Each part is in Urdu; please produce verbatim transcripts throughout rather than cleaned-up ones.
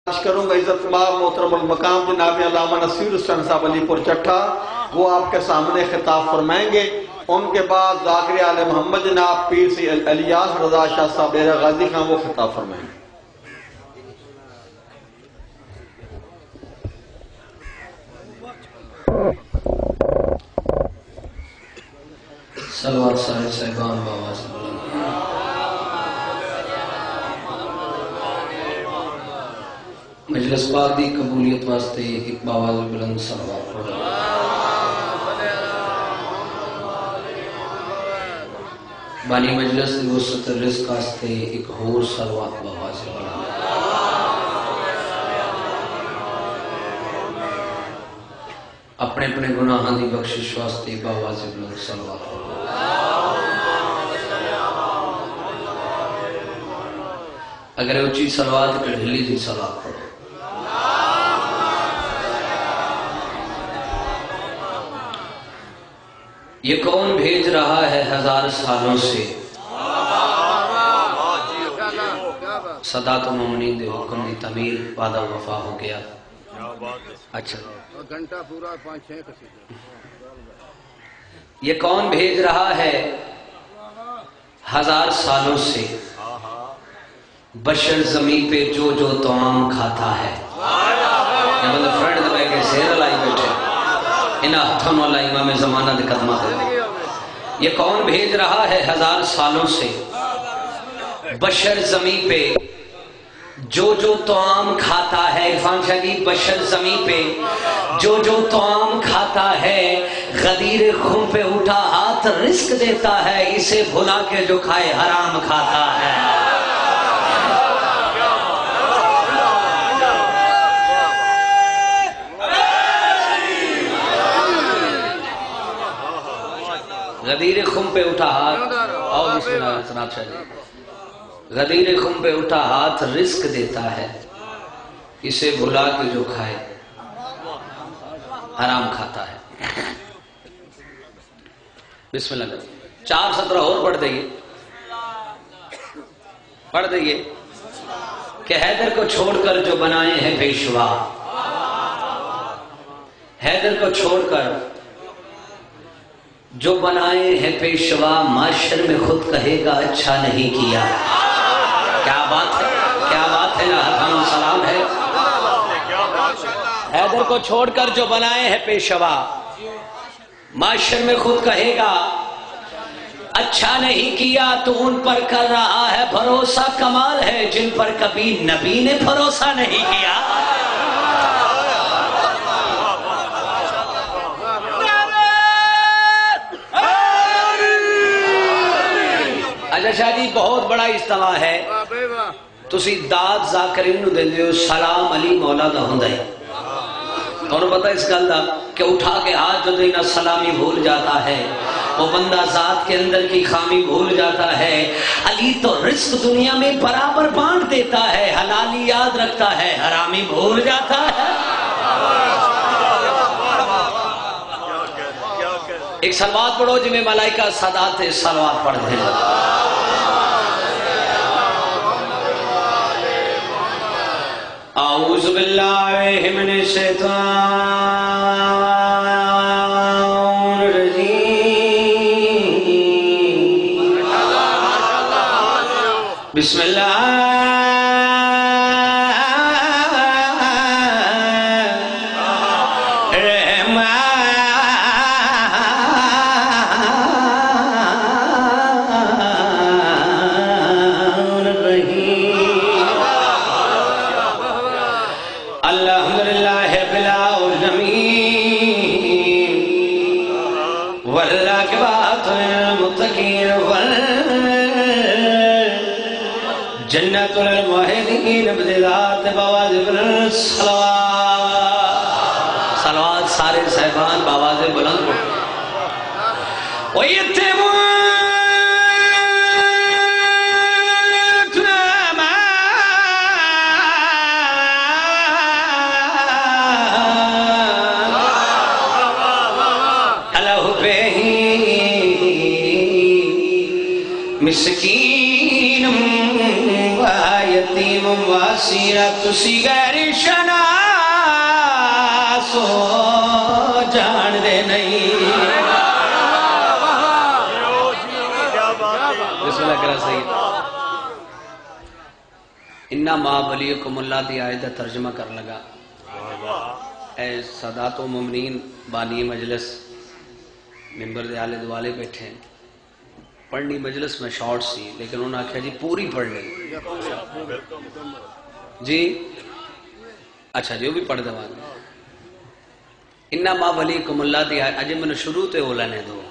کروں گا عزت مآب محترم المقام جناب علامہ نصیر حسین صاحب علی پور چٹھا، وہ آپ کے سامنے خطاب فرمائیں گے۔ ان کے بعد ذاکر آل محمد جناب پیر سی الیاس رضا شاہ صاحب ڈیرہ غازی خان وہ خطاب فرمائیں گے۔ صلوات صاحب صاحبان بابا سے بلند مجلس پاک دی قبولیت واسطے ایک باواز بلند صلوات پڑھو۔ بانی مجلس دی وسط رزق واسطے ایک ہور صلوات باواز بلند۔ اپنے اپنے گناہاں دی بخشش واسطے باواز بلند صلوات پڑھو۔ اگر اچھی صلوات کڑھلی دی صلوات پڑھو۔ یہ کون بھیج رہا ہے ہزار سالوں سے، صدات و مومنین دے حکم دی تعمیر وعدہ وفا ہو گیا۔ اچھا گھنٹہ پورا پانچ چھ کسی یہ کون بھیج رہا ہے ہزار سالوں سے، بشر زمین پہ جو جو طعام کھاتا ہے۔ یہ مطلب فرینڈ دبائے کے زیر لائی بیٹھے انہا ہتھن والا امام زمانہ دے قدمہ دے۔ یہ کون بھیج رہا ہے ہزار سالوں سے، بشر زمین پہ جو جو طعام کھاتا ہے۔ عرفان شاہی بشر زمین پہ جو جو طعام کھاتا ہے، غدیر خون پہ اٹھا ہاتھ رزق دیتا ہے، اسے بھلا کے جو کھائے حرام کھاتا ہے۔ غدیر خم پہ اٹھا ہاتھ، آؤ بسم اللہ سنات شاہ جی، غدیر خم پہ اٹھا ہاتھ رزق دیتا ہے، اسے بھلا کے جو کھائے حرام کھاتا ہے۔ بسم اللہ چار سترہ اور پڑھ دئیے پڑھ دئیے کہ حیدر کو چھوڑ کر جو بنائے ہیں پیشوا، حیدر کو چھوڑ کر جو بنائے ہیں پیشوا، معاشر میں خود کہے گا اچھا نہیں کیا۔ کیا بات ہے، کیا بات ہے، ہم سلام ہے۔ حیدر کو چھوڑ کر جو بنائے ہیں پیشوا، معاشر میں خود کہے گا اچھا نہیں کیا، تو ان پر کر رہا ہے بھروسہ۔ کمال ہے جن پر کبھی نبی نے بھروسہ نہیں کیا۔ اچھا شاہ جی بہت بڑا اجتماع ہے، تسی داد ذاکرین نو دے دیو سلام علی مولا دا ہوں دے۔ اور پتہ اس گل دا کہ اٹھا کے ہاتھ جو دینا سلامی بھول جاتا ہے، وہ بندہ ذات کے اندر کی خامی بھول جاتا ہے۔ علی تو رزق دنیا میں برابر بانٹ دیتا ہے، حلالی یاد رکھتا ہے، حرامی بھول جاتا ہے۔ ایک سلوات پڑھو جی میں ملائکہ صدات سلوات پڑھ دیں۔ اعوذ باللہ من الشیطان الرجیم، بسم اللہ جنت الموحدین بدلات بواز بلند صلوات صلوات سارے صاحبان بواز بلند ویتمون اللہ بہی مسکین وایت یتیم واسیرت سیگر شناسو جان دے نہیں بسم اللہ کرا سید انما ولیکم اللہ دی آیت ترجمہ کر لگا اے سادات و مومنین بانی مجلس ممبر دے آلے دوالے بیٹھے ہیں پڑھنی مجلس میں شارٹ سی لیکن انہوں نے کہا جی پوری پڑھ لیں جی اچھا جی وہ بھی پڑھ دوا انما ولیکم اللہ دی آیت اجے میں نے شروع تے ہو لینے دو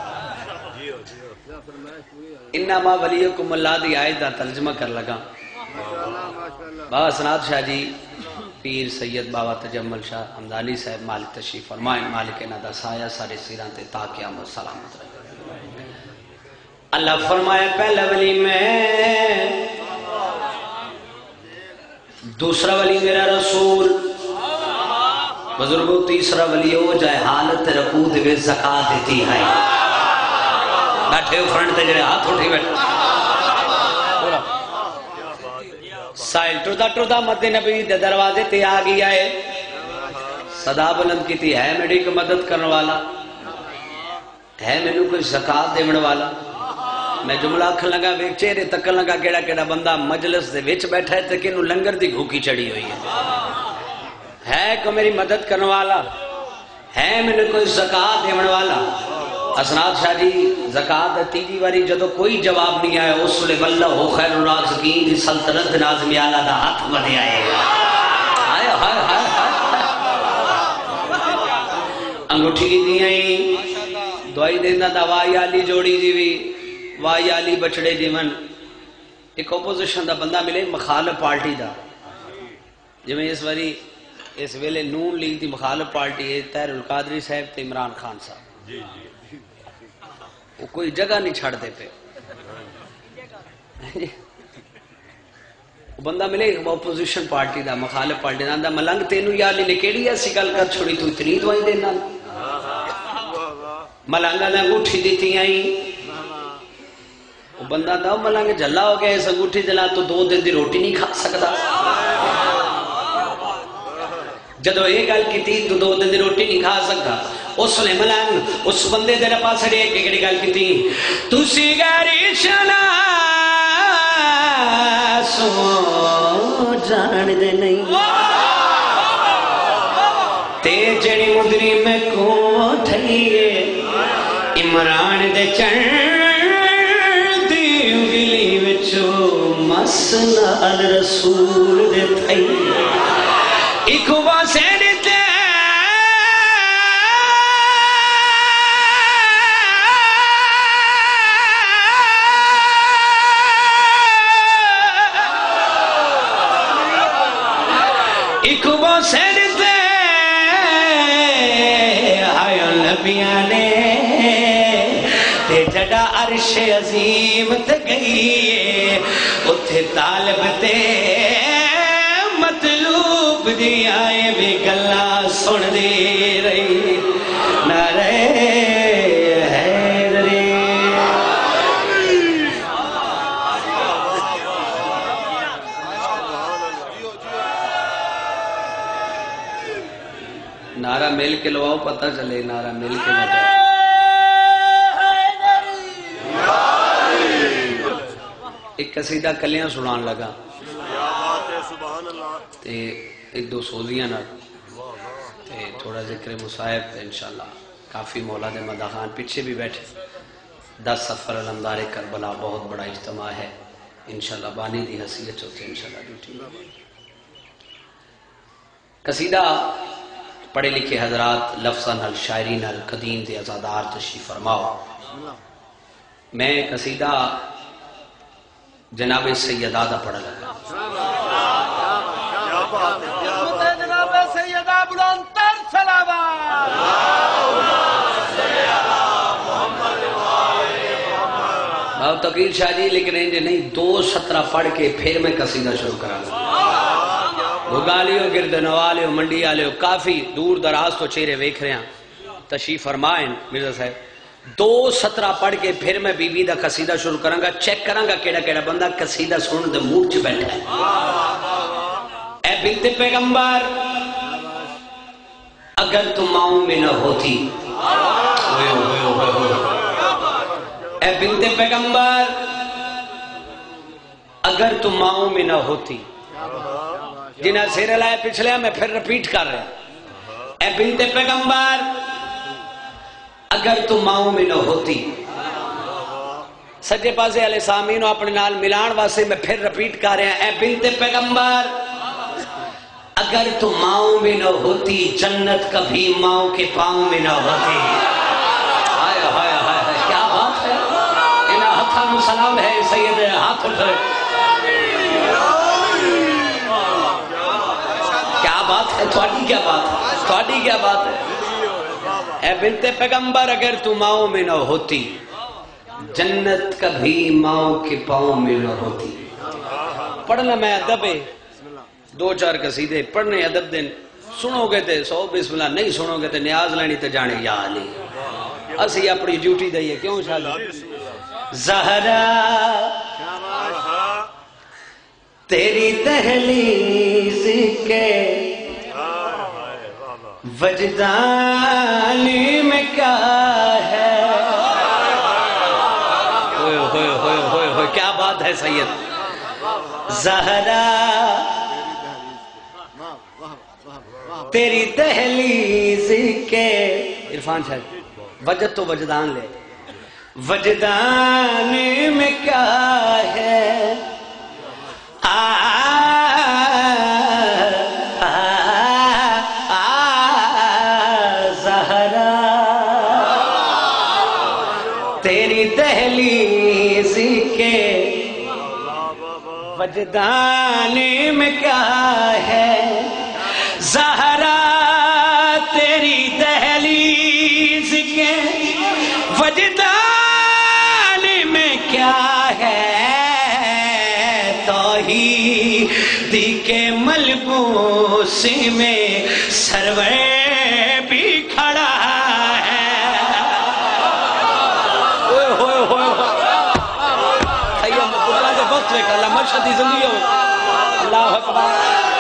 انما ولیکم اللہ دی آیت دا ترجمہ کر لگا بابا سنات شاہ جی پیر سید بابا تجمل شاہ حمدانی صاحب مالک تشریف فرمائیں مالک ندا سایہ سارے سیران تے تا قیامت سلامت رہے اللہ فرمایا پہلا ولی میں دوسرا ولی میرا رسول بزرگوں تیسرا ولی ہو جائے حالت رکوع دے زکاة دیتی ہے بیٹھے ہو فرنٹ تے جڑے ہاتھ اٹھی بیٹھے سائل ٹردہ ٹردہ مد نبی دے دروازے تے آ گیا ہے صدا بلند کی تھی ہے میری کو مدد کرنے والا ہے میں کوئی زکاة دیون والا میں جملہ آکھن لگا ویک چہرے تکن لگا کیڑا کیڑا بندہ مجلس دے وچ بیٹھا ہے تک انہوں لنگر دی گھوکی چڑی ہوئی ہے ہے کو میری مدد کرنے والا ہے میں کوئی زکاة دیون والا اسناد شاہ جی زکاة تیجی واری جدو کوئی جواب نہیں آیا اس لئے واللہ خیر الرازقین دی سلطنت نازمی آلہ دا ہاتھ بدے آئے آئے ہائے ہائے انگوٹھی کی دی آئی دعائی دینا دا وائی آلی جوڑی دی بھی وائی آلی بچڑے جیون ایک اپوزیشن دا بندہ ملے مخالف پارٹی دا جو میں اس واری اس ویلے نون لیگ دی مخالف پارٹی ہے تیر القادری صاحب تے عمران خان صاحب وہ کوئی جگہ نہیں چھڑ دے پہ وہ بندہ ملے اپوزیشن پارٹی دا مخالف پارٹی دا ملنگ تینو یا لی نکیڑی ایسی گل کر چھوڑی تو اتنی دوائی دینا ملنگا دا انگوٹھی دیتی آئی وہ بندہ دا ملنگ جھلا ہو گیا اس انگوٹھی دلا تو دو دن دی روٹی نہیں کھا سکتا جدو ایک گل کی تھی تو دو دن دی روٹی نہیں کھا سکتا اس نے ملنگ اس بندے دے پاس ریک کے کڑی گل کی تھی تُسی گاری شناسو جان دے نہیں تے جڑی مدری میں کو ٹھئیے عمران دے چڑھ دی انگلی وچو مسنال رسول دے تھئیے ایک واسے دیتے ایک واسے دیتے آئے نبیاں نے تے جڑا عرش عظیم تے گئیے اتھے طالب تے مطلوب دی آئے بھی گلہ سن دے رہی نعرہ حیدری نعرہ مل کے لواؤ پتہ چلے نعرہ مل کے بجا ایک قصیدہ کلیاں سنان لگا تے ایک دو سوزیاں نہ تے تھوڑا ذکر مصائب انشاءاللہ کافی مولا دے مداخان پیچھے بھی بیٹھے دس سفر علمدار کربلا بہت بڑا اجتماع ہے انشاءاللہ بانی دی حیثیت ہوتے انشاءاللہ ڈیوٹی قصیدہ پڑھے لکھے حضرات لفظاً الشاعرین القدیم دے ازادار تشریف فرماؤ میں قصیدہ جناب سیدہ دا پڑھا لگا جناب سیدہ بلندتر سلامات باب تقیر شاہ جی لیکن انجھے نہیں دو سترہ پڑھ کے پھر میں قصیدہ شروع کرا گا بھگالیو گرد نوالیو منڈی آلیو کافی دور دراز تو چہرے ویکھ رہے ہیں تشریف فرمائیں مرزا صاحب دو سترہ پڑھ کے پھر میں بی بی دا قصیدہ شروع کروں گا. چیک کروں گا کیڑا کیڑا بندہ قصیدہ سنن دے موڈ چ بیٹھا ہے. اے بنت پیغمبر اگر تم ماؤں میں نہ ہوتی، اے بنت پیغمبر اگر تم ماؤں میں نہ ہوتی. جنہیں سیرے لائے پچھلے میں پھر رپیٹ کر رہے ہیں. اے بنت پیغمبر اگر تم ماؤں میں نہ ہوتی. سجے پاسے علیہ سامین اپنے نال ملان واسے میں پھر رپیٹ کر رہے ہیں. اے بنت پیغمبر اگر تم ماؤں میں نہ ہوتی، جنت کبھی ماؤں کے پاؤں میں نہ ہوتی. ہائے ہائے ہائے کیا بات ہے. انہاں ہتھاں نوں سلام ہے. سید ہاتھ اٹھائے. کیا بات ہے تھوڑی، کیا بات ہے تھوڑی، کیا بات ہے. اے بنت پیغمبر اگر تم ماؤں میں نہ ہوتی، جنت کبھی ماؤں کے پاؤں میں نہ ہوتی. پڑھنا میں ادب ہے، دو چار قصیدے پڑھنے ادب دن. سنو گے تے سو بسم اللہ، نہیں سنو گے تے نیاز لینی تے جانے یا علی. اسی اپنی ڈیوٹی دئیے. کیوں شاہد زہرا تیری دہلیز کے وجدانی میں کیا ہے. ہوئے ہوئے ہوئے ہوئے ہوئے کیا بات ہے سید. زہرا تیری دہلیز کے، عرفان شاہد وجد تو وجدان لے. وجدان میں کیا ہے. زہرا تیری دہلیز کے وجدان میں کیا ہے. زہرا تیری دہلیز کے وجدان میں کیا ہے. توحید کے ملبوس میں سرور بھی کھڑا ہے. اوہ ہوئے ہوئے خیام قرآن کے وقت میں اللہ مرشدی زندگی ہو. اللہ اکبر.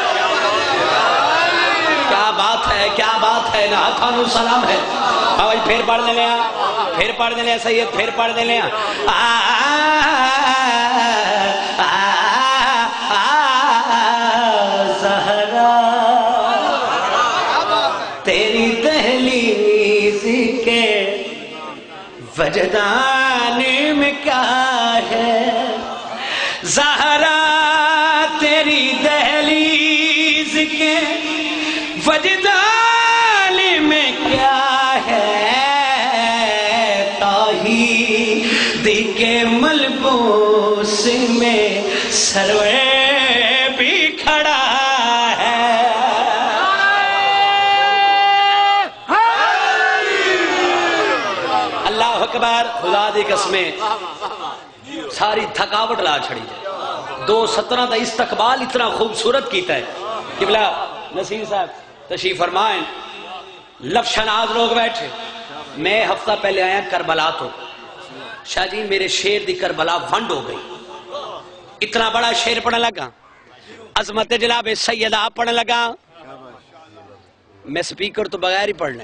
کیا بات ہے، کیا بات ہے. نہ ہاتھانو سلام ہے. آج پھر پڑھ دے لیا، پھر پڑھ دے لیا سید، پھر پڑھ دے لیا. زہرا تیری دہلیز کے وجدان میں کیا ہے. زہرا تیری دہلیز کے وجدان میں کیا ہے. توحید کے ملبوس میں سرور بھی کھڑا ہے. اللہ اکبر. خدا دی قسمیں ساری تھکاوٹ لا چھڑی جائے. دو سترہ دا استقبال اتنا خوبصورت کیتا ہے. قبلہ نصیر صاحب تشریف فرمائیں. لفشناز لوگ بیٹھے. میں ہفتہ پہلے آیا کربلا تو شاہ جی میرے شیر دی کربلا ونڈ ہو گئی. اتنا بڑا شیر پڑھنے لگا. عظمت جناب سیدہ پڑھنے لگا. میں سپیکر تو بغیر ہی پڑھنے.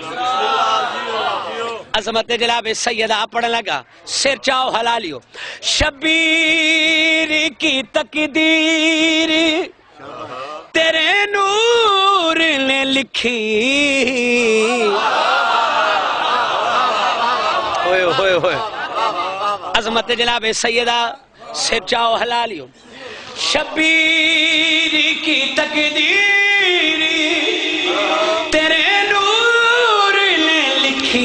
عظمت جناب سیدہ پڑھنے لگا. سر چاو حلالیو. شبیر کی تقدیر تیرے نور نے لکھی. ہوئے ہوئے ہوئے عظمت جناب سیدہ سر چاو حلالیو. شبیر کی تقدیر تیرے نور نے لکھی.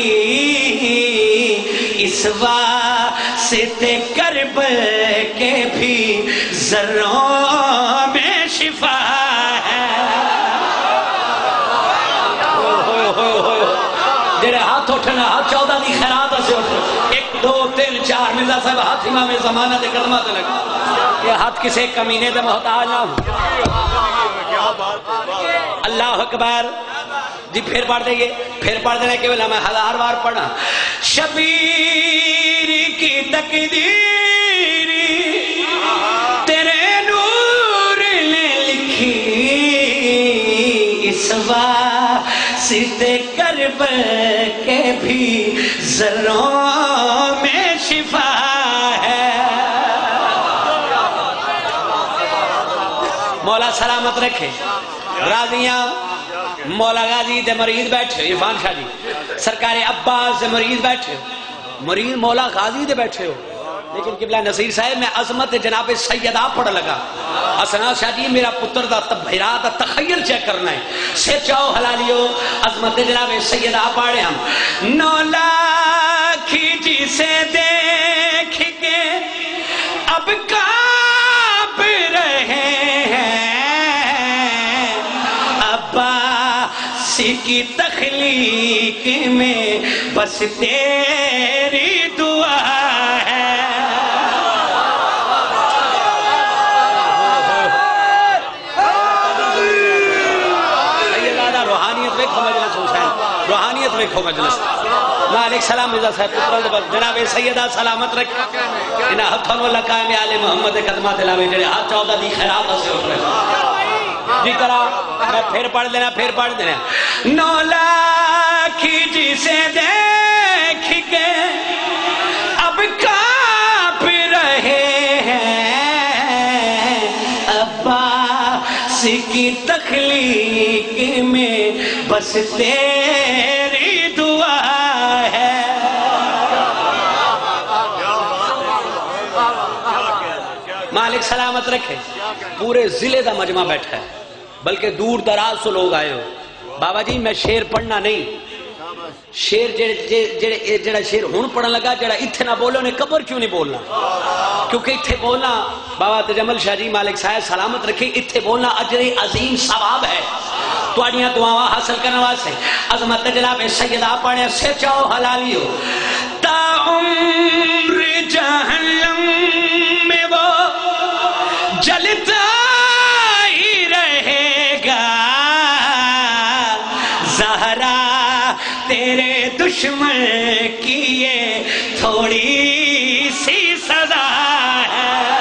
اس واسطے کرب کے بھی ذروں میں شفا ہے. جڑے ہاتھ اٹھنا ہاتھ چودہ دی خیرات سے اٹھ. ایک دو تین چار مرزا صاحب ہاتھ امام زمانہ دے قدمہ تے لگا. یہ ہاتھ کسے کمینے دے محتاج نہ ہو. اللہ اکبر. جی پھر پڑھ دیں گے، پھر پڑھ دینا کہ میں ہزار بار پڑھا. شبیر کی تقدیر تیرے نور نے لکھی، اس واسطے کرب کے بھی ذروں میں شفا ہے. مولا سلامت رکھے. راضیاں مولا غازی دے مریض بیٹھے، عرفان شاہ جی سرکار عباس دے مریض بیٹھے، مریض مولا غازی دے بیٹھے ہو، لیکن قبلہ نصیر صاحب میں عظمت جناب سیدہ پڑھ لگا. حسنا شاہ جی میرا پتر دا تبہرا دا تخیل چیک کرنا ہے، سے چاہو حلالیو عظمت جناب سیدہ پاڑے ہم. نو لاکھی جسے دیکھ کے اب کانپ رہے ہیں، عباس کی تخلیق میں بس تیری دعا ہے. روحانیت ویکھو مجلس. مالک سلام مرزا صاحب جناب سیدہ سلامت رکھے. انہاں ہتھوں نو لگا میں آل محمد قدمات لاوے جڑے ہاتھ چودہ دی خیرات سے اٹھ رہے. جی کرا میں پھر پڑھ دینا پھر پڑھ دینا. نو لاکھی جسے دیکھ کے اب کانپ رہے ہیں، عباس کی تخلیق میں بس تیری دعا ہے. مالک سلامت رکھے. پورے ضلع دا مجمع بیٹھا ہے، بلکہ دور دراز سے لوگ آئے ہو. بابا جی میں شیر پڑھنا نہیں، شیر جڑا شیر ہون پڑھن لگا جڑا اتھے نہ بولو نے قبر کیوں نہیں بولنا، کیونکہ اتھے بولنا بابا تجمل شاہ جی مالک صاحب سلامت رکھے، اتھے بولنا اجر عظیم ثواب ہے. تواڈیاں دعاواں حاصل کرنے واسطے عظمت جناب سیدہ پڑھے سے چاہو حلالیو. تا عمر جہنم میں وہ جلتا ہی رہے گا، زہرا تیرے دشمن کی یہ تھوڑی سی سزا ہے.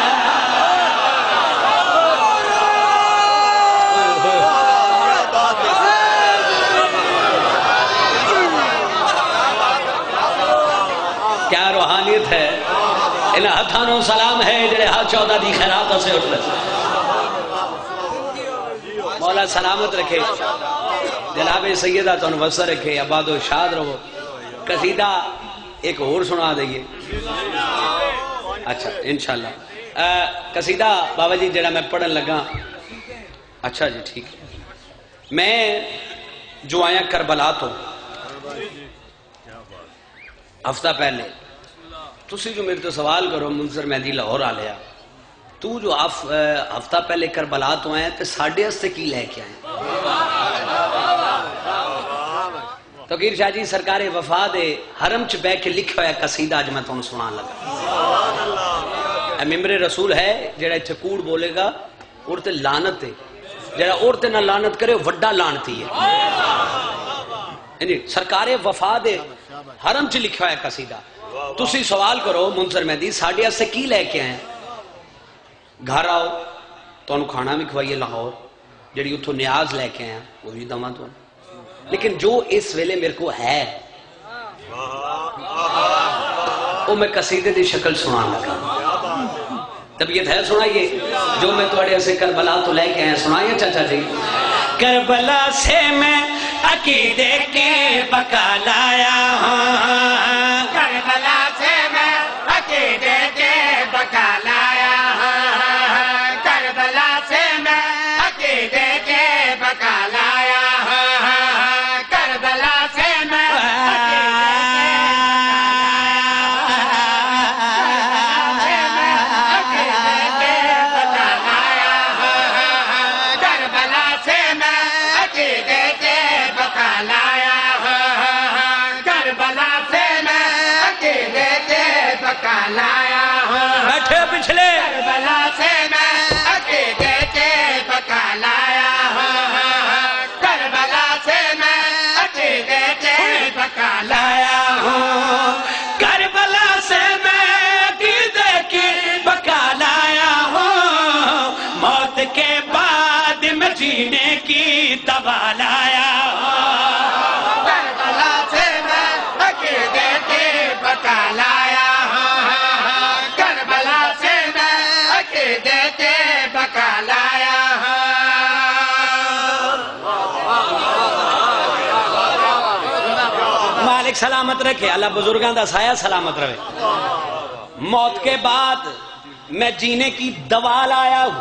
کیا روحانیت ہے. انہاں ہتھانوں سلام ہے جڑے ہاتھ چودہ دی خیرات سے اٹھ رہے. مولا سلامت رکھے. جناب سیدہ تو وسر رکھے. آباد و شاد رہو. قصیدہ ایک اور سنا دئیے. اچھا انشاءاللہ قصیدہ بابا جی جڑا میں پڑھن لگا. اچھا جی ٹھیک ہے. میں جو آیا کربلا تو ہفتہ پہلے تسی جو میرے تو سوال کرو منظر مہدی لاہور آ لیا تو جو ہفتہ پہلے کربلا تو آئے تو ساڑھے ہستے کی لے کے آئے. توقیر شاہ جی سرکار وفا دے حرم چ بہ کے لکھا ہوا قصیدہ اج میں تمہیں سنان لگا. ممبر رسول ہے جڑا اتنے کوڑ بولے گا اور تے لعنت ہے، جڑا اور تے نہ لعنت کرے وڈا لعنتی ہے. سرکار وفا دے حرم چ لکھا ہوا قصیدہ. تسی سوال کرو منظر مہدی ساڑھے سے کی لے کے آئے. گھر آؤ تو کھانا بھی کھوائیے لاہور، جڑی اتھو نیاز لے کے آئے وہ بھی دما تو. لیکن جو اس ویلے میرے کو ہے وہ میں قصیدے دی شکل سنان لگا. طبیعت ہے سنائیے جو میں تھوڑے سے کربلا تو لے کے آئے سنائیے چاچا جی. کربلا سے میں عقیدے کے بقا لایا ہوں، کربلا سے میں عقیدے کے بقا لایا ہوں، کربلا سے میں عقیدے کے بقا لایا ہوں، کربلا سے میں بیٹھے پچھلے کربلا سے میں عقیدے کے بقا لایا ہوں، کربلا سے میں مالک سلامت رکھے، اللہ بزرگاں دا سایہ سلامت رہے۔ موت کے بعد میں جینے کی دوا لایا ہوں۔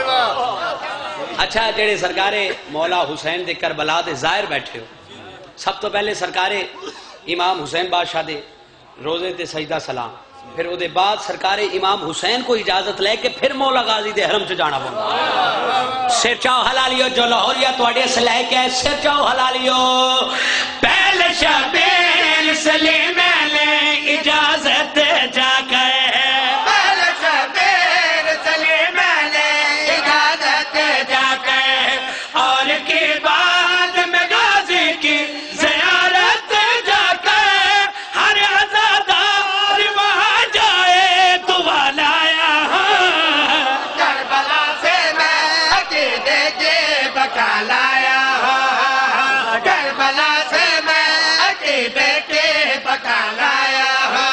اچھا جڑے سرکارے مولا حسین دے کربلا دے ظاہر بیٹھے ہو، سب تو پہلے سرکارے امام حسین بادشاہ دے روزے تے سجدہ سلام، پھر او دے بعد سرکارے امام حسین کو اجازت لے کے پھر مولا غازی دے حرم چ جانا پڑا۔ سر چاو حلالیو جو لاہوریا تواڈے سے لے کے سر چاو حلالیو پہلے شبیر سلیم نے اجازت جا کے پہلے شبیر سلیم نے اجازت جا کے اور کے بعد میں غازی کی زیارت جا کے ہر عزادار وہاں جائے دعا لایا کربلا سے میں عقیدے کے بقا لایا کربلا سے میں عقیدے کے بقا لایا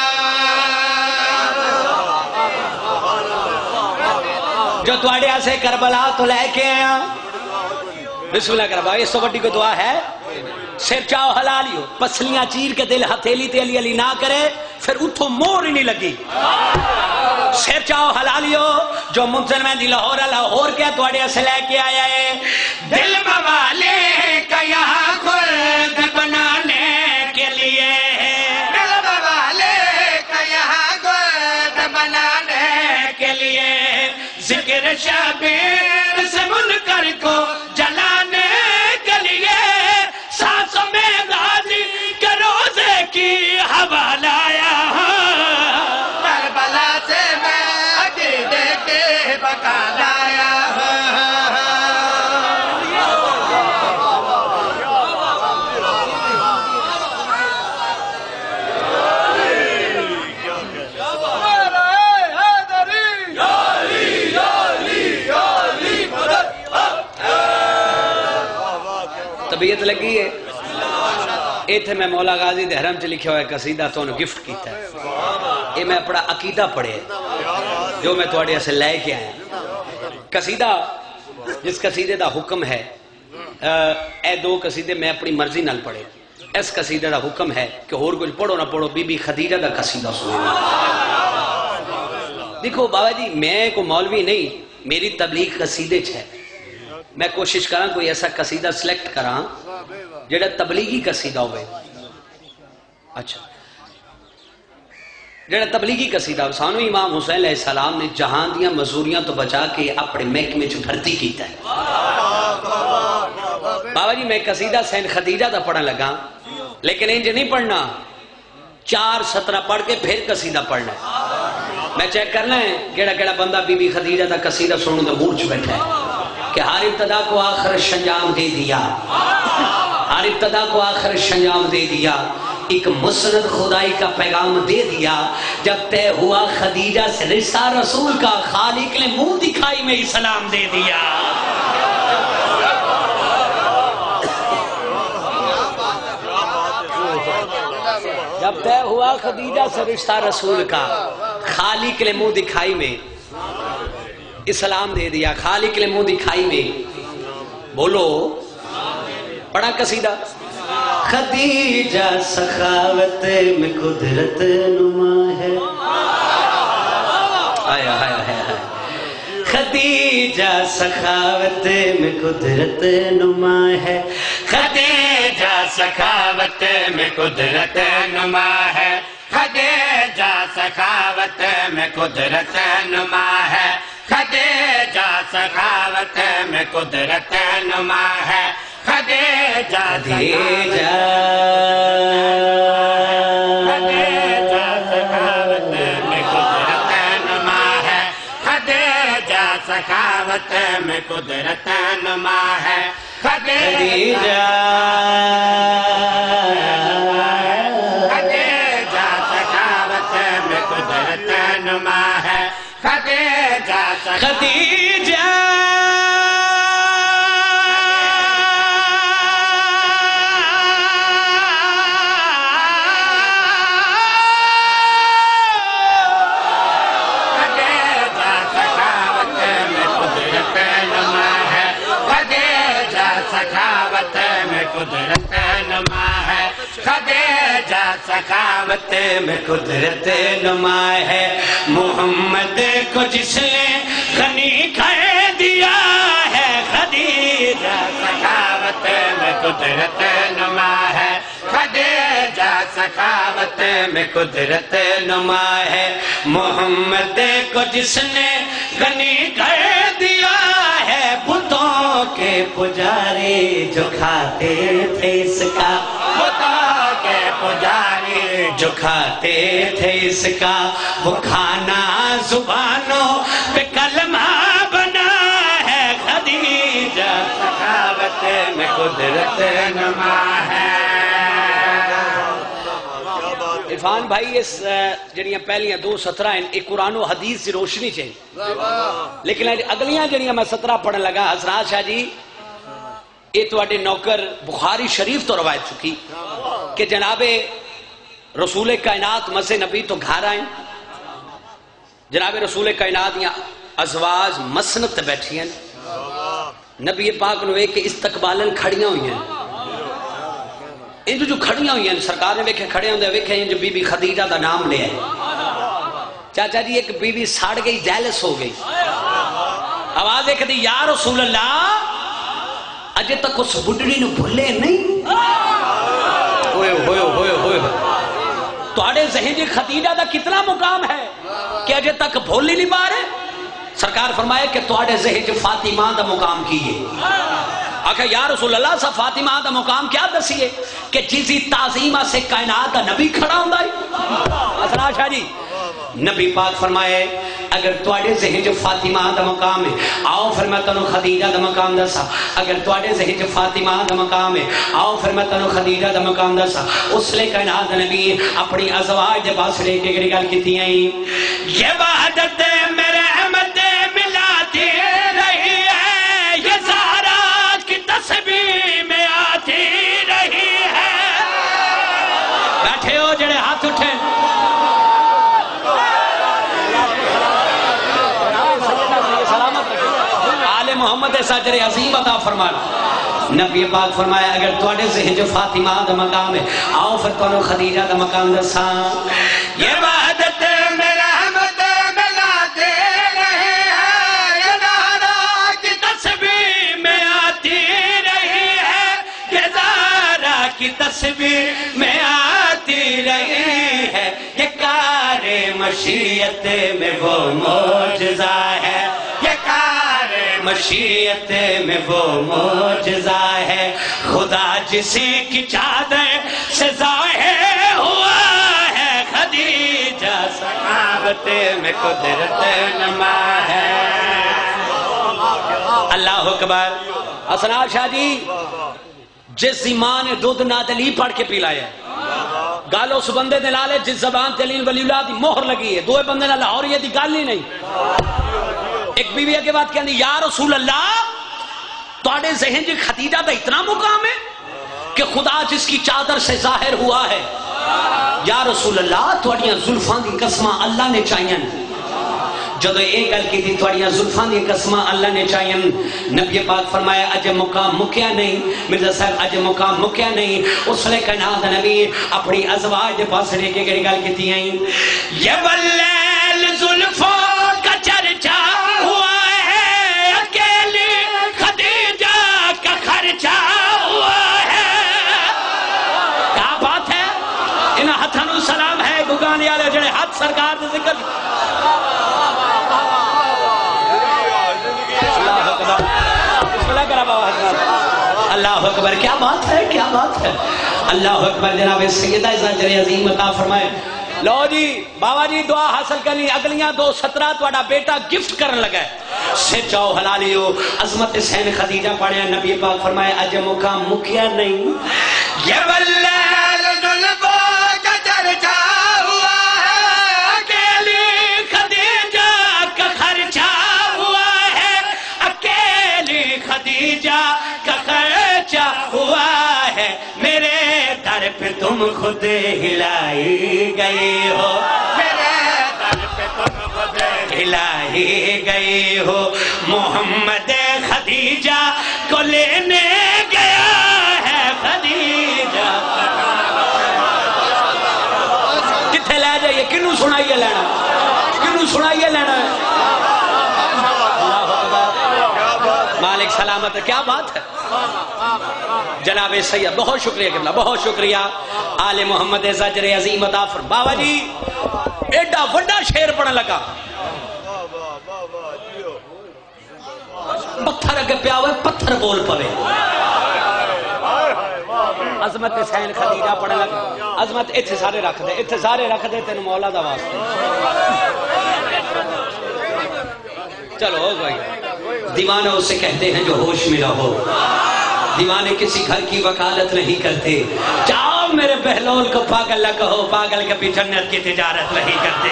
جو تواڈے سے کربلا تو لے کے آیا بسم اللہ کربا اس تو بڑی کو دعا ہے سر چاو حلالیو پسلیاں چیر کے دل ہتھیلی تے علی علی نہ کرے پھر اتھو مور ہی نہیں لگی سر چاو حلالیو جو منتظر میں دی لاہور لاہور کیا تواڈے سے لے کے آیا ہے دل موالے کا یہاں خلد بنانے کے لیے دل موالے کا یہاں خلد بنانے کے لیے ذکر شبیر سے منکر کو جلانے کے لیے سانسوں میں غازی کے روزے کی ہوا لایا کربلا سے میں عقیدے کے بقا لایا طبیعت لگی ہے ایتھے میں مولا غازی دے حرم چ لکھا ہوا ہے قصیدہ تو انہوں گفٹ کیتا ہے یہ میں اپنا عقیدہ پڑھے جو میں تواڈے سے لے کے آیا قصیدہ جس قصیدے دا حکم ہے اے دو قصیدے میں اپنی مرضی نال پڑھے اس قصیدے دا حکم ہے کہ اور کچھ پڑھو نہ پڑھو بی بی خدیجہ دا قصیدہ سنو دیکھو بابا جی میں کو مولوی نہیں میری تبلیغ قصیدے چ ہے میں کوشش کراں کوئی ایسا قصیدہ سلیکٹ کراں جڑا تبلیغی قصیدہ ہوئے اچھا جڑا تبلیغی قصیدہ سانو امام حسین علیہ السلام نے جہان دیاں مزوریاں تو بچا کے اپنے محکمے چ بھرتی کیتا ہے بابا جی میں قصیدہ سین خدیجہ دا پڑھن لگا لیکن انج نہیں پڑھنا چار سطرہ پڑھ کے پھر قصیدہ پڑھنا ہے میں چیک کرنا ہے کیڑا کیڑا بندہ بی بی خدیجہ دا قصیدہ سنوں دا مورچ بیٹھا ہے کہ ہر ابتدا کو آخر شنجام دے دیا ہر ابتدا کو آخر شنجام دے دیا ایک مسند خدائی کا پیغام دے دیا جب طے ہوا خدیجہ سے رشتہ رسول کا خالق نے منہ دکھائی میں سلام دے دیا جب طے ہوا خدیجہ سے رشتہ رسول کا خالق نے منہ دکھائی میں اسلام دے دیا خالق نے منہ دکھائی میں بولو پڑھا قصیدہ خدیجہ سخاوت میں قدرت نما ہے آیا آیا آیا خدیجہ سخاوت میں قدرت نما ہے خدیجہ سخاوت میں قدرت نما ہے خدیجہ سخاوت میں قدرت نما ہے خدیجہ سخاوت میں قدرت نما ہے خدیجہ خدیجہ خدیجہ سخاوت میں قدرت نما ہے خدیجہ سخاوت میں قدرت نما ہے خدیجہ خدیجہ سخاوت میں قدرت نما ہے خدیجہ خدیجہ قدرت نما ہے خدیجہ सखावत में कुदरत नुमा है। मोहम्मद को जिसने गनी कर दिया है, खदीजा सखावत में कुदरत नुमा है। खदीजा सखावत में कुदरत नुमा है। मोहम्मद को जिसने गनी कर दिया है, बुतों के पुजारी जो खाते थे इसका, बुतों के पुजारी जो खाते थे इसका, वो खाना जुबानों पे कलमा बना है। खदीजा सखावत में कुदरत नुमा है। इरफान भाई इस जड़ियां पहलियां दो सत्रह एक कुरान और हदीस की रोशनी चाहिए, लेकिन अगलियां जड़ियां मैं सत्रह पढ़न लगा हसरात शाह जी, ये तुहाडे नौकर बुखारी शरीफ तो रवायत चुकी कि जनाबे रसूल कायनात मसे नबी तो घर आए, जनाबे रसूल कायनात या अजवाज मसनत बैठी हैं, नबी पाक ने वेख के इस्तकबालन खड़ियां हुई हैं, इंज जो खड़ियां हुई हैं सरकार ने वेखे खड़े होंदे वेखे इंज बीबी खदीजा का नाम लिया। चाचा जी एक बीबी सड़ गई, जैलस हो गई, आवाज एक दी या रसूल अल्लाह, अजे तक उस बुढ़ड़ी ने भुले नहीं। होए होए होए होए तुहाडे ज़हन च खदीजा दा कितना मुकाम है कि अजे तक भूल ही नहीं पा रहे। सरकार फरमाए कि तुहाडे ज़हन च फातिमा दा मुकाम की है। आखा या रसूल अल्लाह सा फातिमा दा मुकाम क्या दसिए कि जिसी ताजीमा से कायनात दा नबी खड़ा हुंदा है। असरा शाह जी नबी पाक फरमाए अगर तुहाडे ज़हन च फातिमा दा मुकाम है, आओ फिर मैं तैनूं खदीजा दा मुकाम दसा। अगर तुहाडे ज़हन च फातिमा दा मुकाम है, आओ फिर मैं तैनूं खदीजा दा मुकाम दसा। उसले कायनात दा नबी अपनी अज़वाज दे पास लेके केड़ी गल कीती है, ये वहदत मेरे अहमद मिलाती रही है, ये ज़हरा की तस्बीह में आती रही है। बैठे हो जड़े हाथ उठे, आले मोहम्मद साजरे अजीम अता फरमाना। नबी पाक फरमाया अगर तुहाडे ज़हन च फातिमा दा मकाम है, आओ फिर तुहानू खदीजा दा मकाम दसा। ये वहदत मेरा अहमद मिलाते रहे हैं, ये ज़हरा की तस्बीह में आती रही है, ये ज़हरा की तस्बीह में आती रही है। ये कारे मशीयत में वो मौजज़ा है, ये कारे मशीयत में वो मौजज़ा है। खुदा जिसे की चादर से ज़ाहिर हुआ है, खदीजा सखावत में कुदरत नुमा है। अल्लाह अकबर। असना शाह जी जिस ईमान ने दूध नादली पढ़ के पिलाया, गल उस बंदे दे नाल जिस जबान ते अली वलीउल्लाह दी मोहर लगी है, दो बंदे नाल लाहौर ये दी गल ही नहीं। एक बीवी के बाद कहती या रसूल अल्लाह तुहाडे ज़हन च खदीजा दा इतना मुकाम है कि खुदा जिसकी चादर से जाहिर हुआ है। या रसूल अल्लाह तुहाडियां जुल्फां दी कसमां अल्लाह ने चाहिए। जदों ये गल की तुहाडियां जुल्फां दी कसमां अल्लाह ने चाहिए, नबी पाक फरमाया अजे मुकाम मुक्या नहीं। मिर्जा साहब अजे मुकाम मुक्या नहीं। उसले कायनात नबी अपनी अज़वाज दे पास लेके केड़ी गल कीती है, ये वल्लैल जुल्फों का चर्चा हुआ है, अकेली खदीजा का खर्चा हुआ है। क्या बात है, इन हथां नूं सलाम है गुगाने वाले जेड़े हाथ सरकार दे जिक्र। अल्लाह अकबर। क्या बात है, क्या बात है। अल्लाह अकबर। जनाब सैयदा ज़ाजरे अज़ीम अता फरमाए। लो जी बाबा जी दुआ हासिल करनी। अगलियां दो सत्रह तुहाडा बेटा गिफ्ट करन लगा है। से जाओ हलालियो अजमत हुसैन खदीजा पढ़िया। नबी पाक फरमाए अज मुकाम मुकिया नहीं। ये वल्लैल जुल्फों का चर्चा हुआ है, अकेली खदीजा का खर्चा हुआ है, अकेली खदीजा का खर्चा हुआ है। मेरे दर पे तुम खुद हिलाई गई हो, मेरे दर पे तुम खुद हिलाई गई हो। मोहम्मद खदीजा को लेने गया है, खदीजा کنوں سنائیے لینا کنوں سنائیے لینا مالک سلامت ہے. کیا بات ہے جناب سید, بہت شکریہ قبلہ, بہت شکریہ. آل محمد زجر عظیم عطا فرما. بابا جی ایڈا وڈا شیر پڑھنے لگا, پتھر اگے پیا ہوئے پتھر بول پوے. عظمت حسین خدیجہ پڑھنے لگا. عظمت اتھے سارے رکھ دے, اتھے سارے رکھ دے, تین مولا دا واسطے. چلو ہو گئی. دیوانے اسے کہتے ہیں جو ہوش میں رہو, دیوانے کسی گھر کی وکالت نہیں کرتے. جاؤ میرے بہلول کو پاگل نہ کہو, پاگل کبھی جنت کی تجارت نہیں کرتے.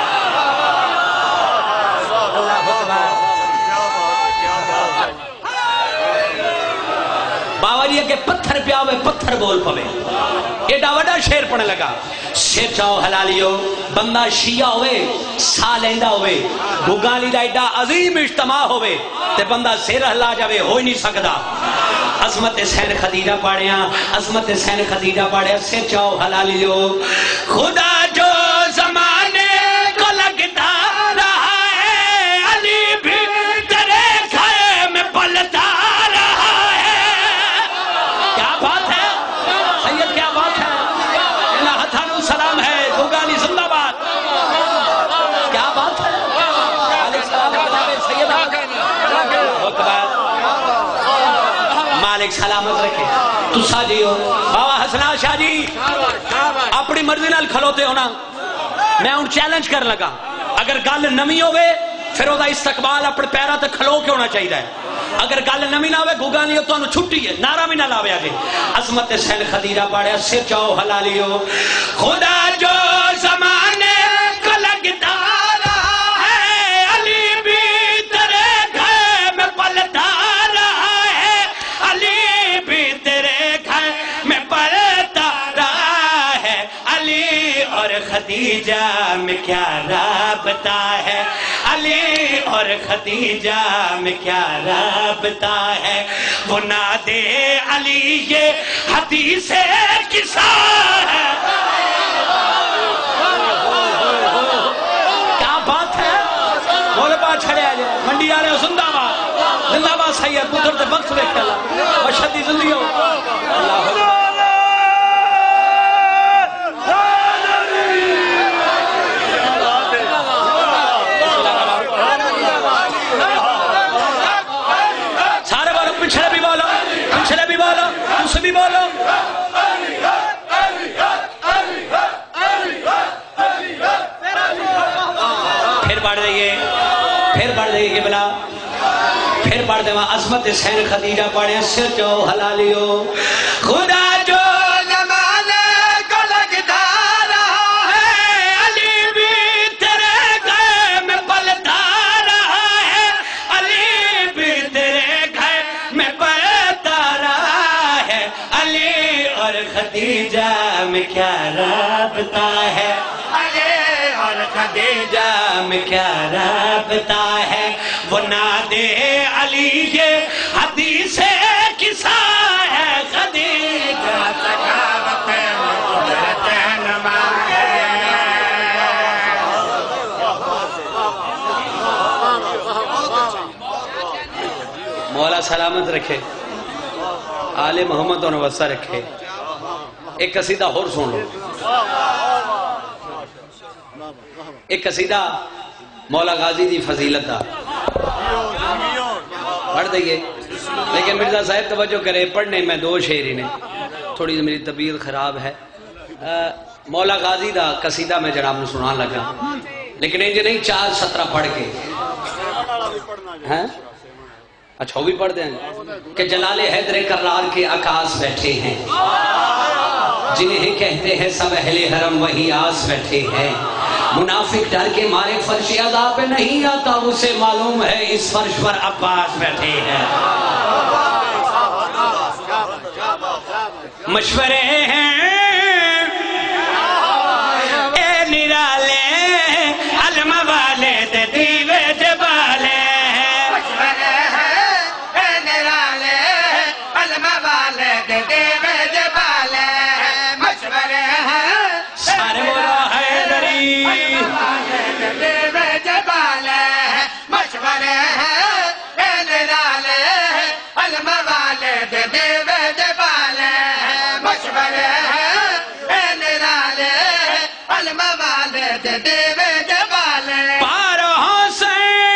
باوری کہ پتھر پیا ہوئے پتھر بول پوے. ایڈا وڈا شیر پڑھنے لگا. سر چاہو حلالیو, بندہ شیعہ ہوئے سا لیندہ ہوئے, بھگالی دا ایڈا عظیم اجتماع ہوئے تے بندہ سر ہلا جاوے ہو ہی نہیں سکدا. عظمت حسین خدیجہ پاڑیاں, عظمت حسین خدیجہ پاڑیاں. سر چاہو حلالیو, خدا جو زمانے کو لگتا رہا ہے, علی بھی تیرے گھر میں پلتا رہا ہے. کیا بات ہے سید, کیا بات ہے. اللہ تعالیٰ سلام ہے, بھگالی زندہ باد. کیا بات ہے علیہ السلام سید مالک سلامت رکھے. تو سا جی ہو بابا حسنا شاہ جی, اپنی مرضی نال کھلوتے ہونا. میں ان چیلنج کر لگا, اگر گل نمی ہوئے پھر وہ دا استقبال اپنے پیرا تے کھلو کے ہونا چاہیے ہے. اگر گل نمی نہ ہوئے گوگا نہیں ہو تو انہوں چھٹی ہے, نعرہ بھی نہ لاوے آگے. عظمت حسین خدیجہ پاڑیا, سر چاہو حلالیو, خدا جو زمانے کو لگتا رہا ہے, علی بھی تیرے گھر میں پلتا رہا ہے, علی بھی تیرے گھر میں پلتا رہا ہے. علی اور خدیجہ میں کیا رابطہ ہے, علی اور خدیجہ میں کیا رابطہ ہے. وہ نادے علی یہ حدیث قصہ ہے. کیا بات ہے. بولے بات چھڑے آجے منڈی آ رہے ہو, زندہ بات زندہ بات. سید پتر تے وقت دیکھ کے اللہ مشہدی زندگی ہو. اللہ حضرت پچھلے بھی بولو, پچھلے بھی بولو, اس بھی بولو. پھر پڑھ دئیے, پھر پڑھ دئیے کہ بلا, پھر پڑھ دے. وہاں عظمت حسین خدیجہ پڑھیں. سر چاہو حلالیو, خدا جو زمانے کو لگتا رہا ہے, علی بھی تیرے گھر میں پلتا رہا ہے, علی بھی تیرے گھر میں پلتا رہا ہے. علی اور خدیجہ میں کیا رابطہ ہے, علی اور خدیجہ میں کیا رابطہ ہے. وہ نادے علی یہ حدیث قصہ ہے, خدیجہ سخاوت رہنما ہے. مولا سلامت رکھے, آل محمد و نوسہ رکھے. ایک قصیدہ اور سن لو, ایک قصیدہ مولا غازی دی فضیلت دا پڑھ دئیے. لیکن مرزا صاحب توجہ کرے, پڑھنے میں دو شعر ہی نے, تھوڑی میری طبیعت خراب ہے. مولا غازی دا قصیدہ میں جناب نے سنا لگا, لیکن انجھے نہیں چار سترہ پڑھ کے. ہاں اچھا وہ بھی پڑھ دیں کہ جلال حیدر کرار کے عکاس بیٹھے ہیں, جنہیں کہتے ہیں سب اہل حرم وہی آس بیٹھے ہیں. منافق ڈر کے مارے فرش عذاب پہ نہیں آتا, اسے معلوم ہے اس فرش پر عباس بیٹھے ہیں. مشورے ہیں اے نرالے علم والے دے دیوے جبالے. مشورے ہیں اے نرالے علم والے دے دیوے جبالے. مشورے ہیں سارے بولا حیدری دے دیوے جبالے پاروں سے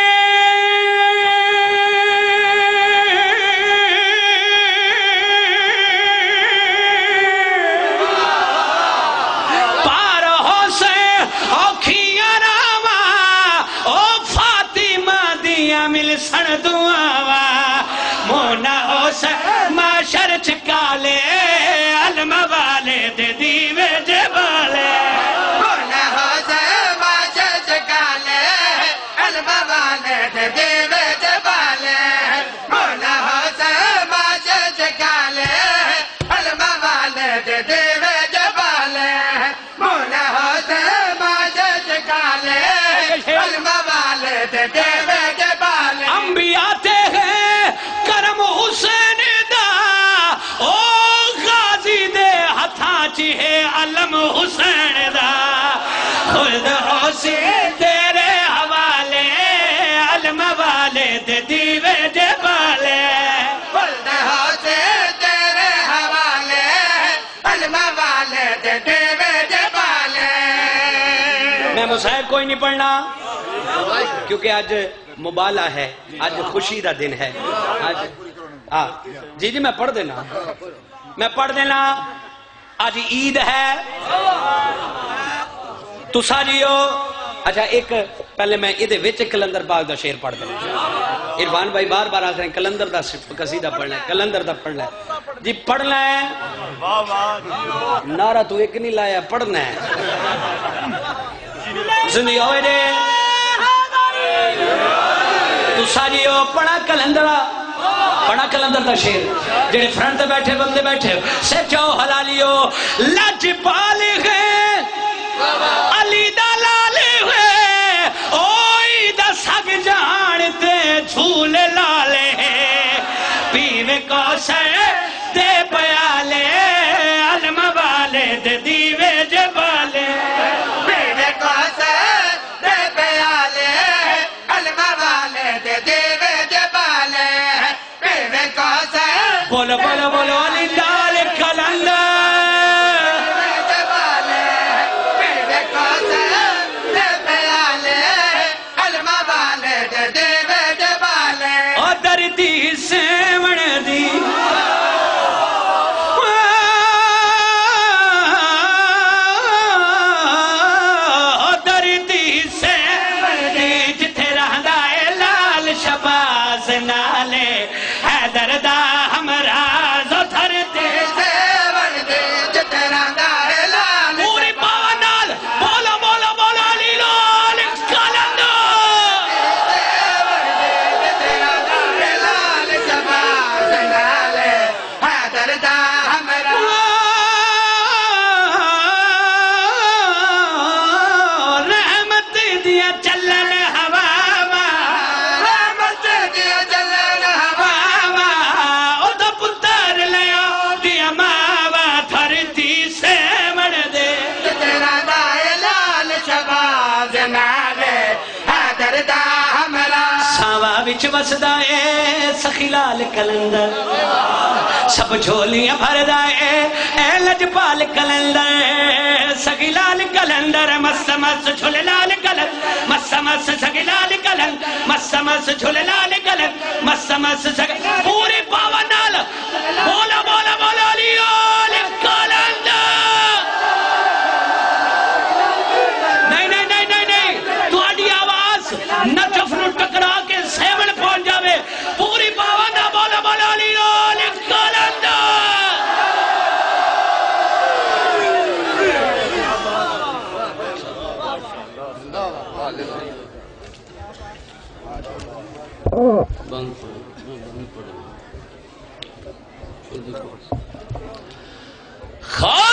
پاروں سے اوکھیاں راوا او فاطمہ دیا مل سن دعاوا مونا ہو سے معاشر چکالے علم والے دے دیوے جبالے مونا ہو سے معاشر چکالے علم والے دے دیوے جبالے مونا ہو سے معاشر چکالے علم والے دے دیوے جبالے مونا ہو سے معاشر چکالے علم والے دے دیوے جبالے انبیاء تے ہیں کرم حسین دا او غازی دے ہتھاں چ ہے علم حسین دا خود اوسی تیرے حوالے علم والے دے دیوے جبالے خود ہوتے تیرے حوالے علم والے دے دیوے جبالے میں مسائل کوئی نہیں پڑھنا کیونکہ آج مبالہ ہے آج خوشی دا دن ہے آج آہ جی جی میں پڑھ دینا میں پڑھ دینا آج عید ہے تو ساجیو اچھا ایک پہلے میں یہ وچ کلندر پاک دا شعر پڑھ دینا عرفان بھائی بار بار آخر ہیں کلندر دا قصیدہ پڑھنا ہے کلندر دا پڑھنا ہے جی پڑھنا ہے نعرہ تو ایک نہیں لایا پڑھنا ہے زندگی ہوئے دے تو ساجیو پڑھا کلندرہ پڑھا کلندر دا شیر جڑے فرنٹ تے بیٹھے بندے بیٹھے سچو حلالیو لج پالی گئے علی دا لالی ہوئے اوئی دا سگ جانتے جھولے لالے پیوے کو سے دے پیالے علم والے دے دیوے جبالے پیوے کو سے دے پیالے علم والے دے دیوے جبالے پیوے کو سے بولو بولو بولو علی دال کلندر جبالے پیوے کو سے دے پیالے علم والے دے دیوے جبالے او دردی seven the O دردی seven the جتھے رہندا اے لال شباز نالے حیدر دا ہمراز او دھرتے سیون دے جتنا دائے لال پوری پاون نال بولو بولو بولو علی لال کلندر جتنا دائے لال شباز نالے حیدر دا ہمرا رحمت دیا چلن ہوا رحمت دیا جلن ہوا او دا پتر لیا دیا ماوا دھرتی سے مڑ دے جتنا دائے لال شباز نالے حیدر دا ہمرا ساوا وچ وسدا اے سخی لال کلندر سب جھولیاں بھردا اے اے لجپال کلندر سخی لال کلندر مس مس جھول لال کلندر مس مس سخی لال کلندر مس مس جھول لال کلندر مس مس سخی پوری پاون نال بولا بولا بولا علی آل کلندر نہیں نہیں نہیں نہیں نہیں تہاڈی آواز نجف نو ٹکرا کے سیون پہنچ جاوے پوری پاون نال بولا بولا علی آل کلندر خواہ